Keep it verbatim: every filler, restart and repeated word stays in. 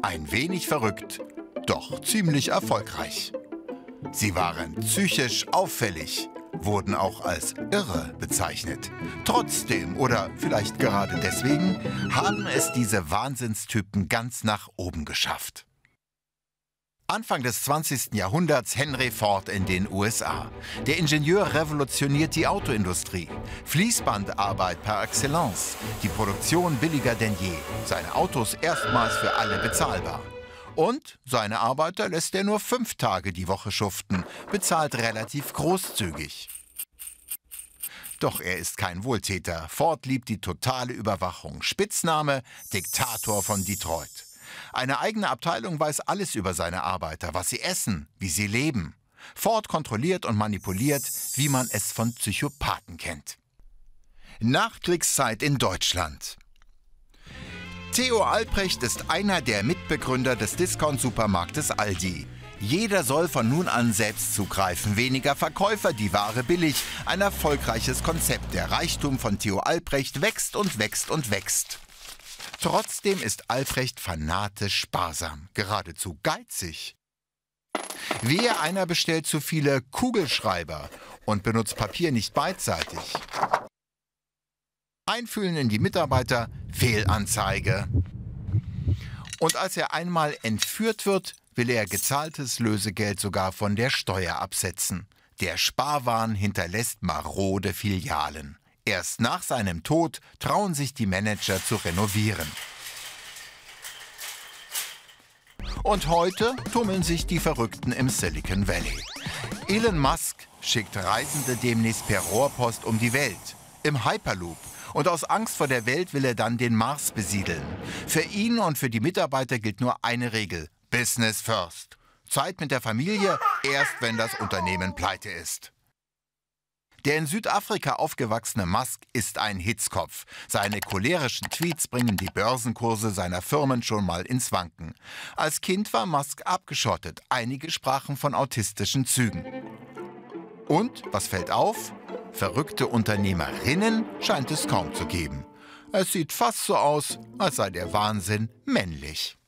Ein wenig verrückt, doch ziemlich erfolgreich. Sie waren psychisch auffällig, wurden auch als irre bezeichnet. Trotzdem, oder vielleicht gerade deswegen, haben es diese Wahnsinnstypen ganz nach oben geschafft. Anfang des zwanzigsten Jahrhunderts Henry Ford in den U S A. Der Ingenieur revolutioniert die Autoindustrie. Fließbandarbeit par excellence. Die Produktion billiger denn je. Seine Autos erstmals für alle bezahlbar. Und seine Arbeiter lässt er nur fünf Tage die Woche schuften, bezahlt relativ großzügig. Doch er ist kein Wohltäter. Ford liebt die totale Überwachung. Spitzname Diktator von Detroit. Eine eigene Abteilung weiß alles über seine Arbeiter, was sie essen, wie sie leben. Ford kontrolliert und manipuliert, wie man es von Psychopathen kennt. Nachkriegszeit in Deutschland. Theo Albrecht ist einer der Mitbegründer des Discount-Supermarktes Aldi. Jeder soll von nun an selbst zugreifen, weniger Verkäufer, die Ware billig. Ein erfolgreiches Konzept. Der Reichtum von Theo Albrecht wächst und wächst und wächst. Trotzdem ist Albrecht fanatisch sparsam, geradezu geizig. Wehe, einer bestellt zu viele Kugelschreiber und benutzt Papier nicht beidseitig. Einfühlen in die Mitarbeiter, Fehlanzeige. Und als er einmal entführt wird, will er gezahltes Lösegeld sogar von der Steuer absetzen. Der Sparwahn hinterlässt marode Filialen. Erst nach seinem Tod trauen sich die Manager zu renovieren. Und heute tummeln sich die Verrückten im Silicon Valley. Elon Musk schickt Reisende demnächst per Rohrpost um die Welt, im Hyperloop. Und aus Angst vor der Welt will er dann den Mars besiedeln. Für ihn und für die Mitarbeiter gilt nur eine Regel: Business first. Zeit mit der Familie, erst wenn das Unternehmen pleite ist. Der in Südafrika aufgewachsene Musk ist ein Hitzkopf. Seine cholerischen Tweets bringen die Börsenkurse seiner Firmen schon mal ins Wanken. Als Kind war Musk abgeschottet. Einige sprachen von autistischen Zügen. Und, was fällt auf? Verrückte Unternehmerinnen scheint es kaum zu geben. Es sieht fast so aus, als sei der Wahnsinn männlich.